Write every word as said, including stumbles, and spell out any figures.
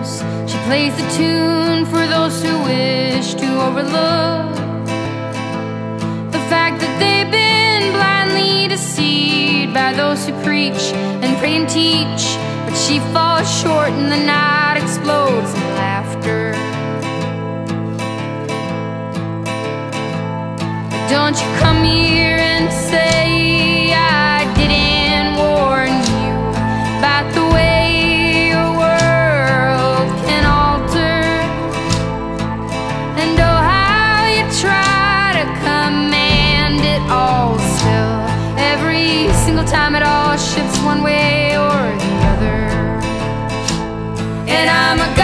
knows. She plays the tune for those who wish to overlook the fact that they've been blindly deceived by those who preach and pray and teach. But she falls short and the night explodes in laughter. Don't you come here and say I didn't warn you about the way your world can alter, and oh how you try to command it all. Still, every single time it all shifts one way or the other. And I'm a